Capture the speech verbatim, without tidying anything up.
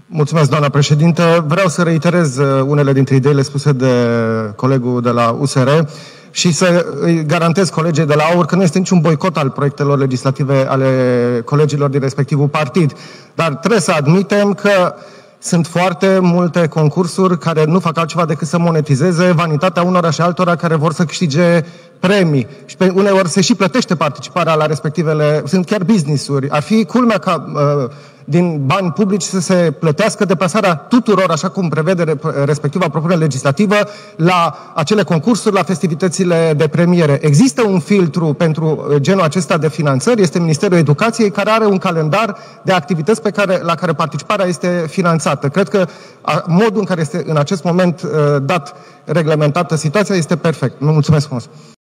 Mulțumesc, doamna președintă. Vreau să reiterez unele dintre ideile spuse de colegul de la U S R și să îi garantez colegii de la AUR că nu este niciun boicot al proiectelor legislative ale colegilor din respectivul partid. Dar trebuie să admitem că sunt foarte multe concursuri care nu fac altceva decât să monetizeze vanitatea unora și altora care vor să câștige premii. Și pe uneori se și plătește participarea la respectivele, sunt chiar business-uri. Ar fi culmea ca uh, din bani publici să se plătească deplasarea tuturor, așa cum prevede respectiva propunere legislativă, la acele concursuri, la festivitățile de premiere. Există un filtru pentru genul acesta de finanțări, este Ministerul Educației, care are un calendar de activități pe care, la care participarea este finanțată. Cred că modul în care este în acest moment dat reglementată situația este perfect. Mulțumesc frumos!